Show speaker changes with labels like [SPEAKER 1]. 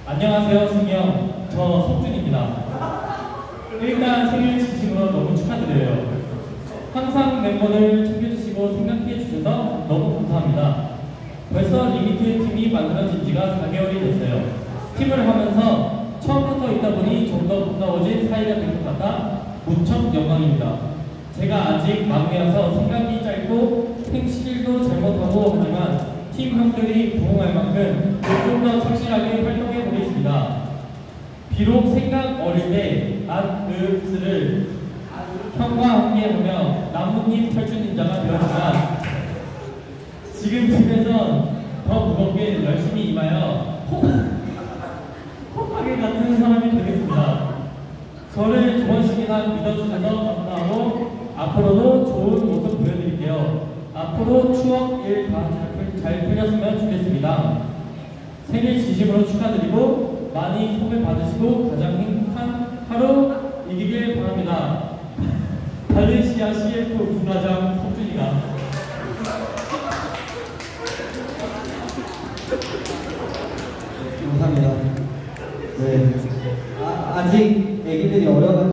[SPEAKER 1] 안녕하세요, 승희 형. 저 석준입니다. 일단 생일 진심으로 너무 축하드려요. 항상 멤버들 챙겨주시고 생각해주셔서 너무 감사합니다. 벌써 리미트 팀이 만들어진 지가 4개월이 됐어요. 팀을 하면서 처음부터 있다 보니 좀 더 가까워진 사이가 된 것 같아 무척 영광입니다. 제가 아직 막내여서 생각이 짧고 생시일도 잘못하고 하지만 팀 형들이 부응할 만큼 좀 더 착실하게 활동해 보겠습니다. 비록 생각 어릴 때 안으스를 형과 함께하며 나뭇잎 탈주닌자가 되었지만 지금 팀에선 더 무겁게 열심히 임하여 호하게 같은 사람이 되겠습니다. 저를 조원씩이나 믿어주셔서 감사하고 앞으로도 좋은 모습 보여드릴게요. 앞으로 추억 일 다 잘 풀렸으면 좋겠습니다. 생일 진심으로 축하드리고 많이 소개 받으시고 가장 행복한 하루 이기길 바랍니다. 발렌시아 CF 부사장 석준이가.
[SPEAKER 2] 감사합니다. 네. 아직 애기들이 어려가지고